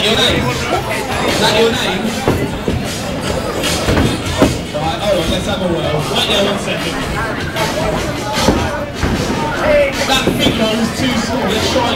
your name? Is that your name? Right, hold on, let's have a whirl. Wait there 1 second. That finger was too small. Let's try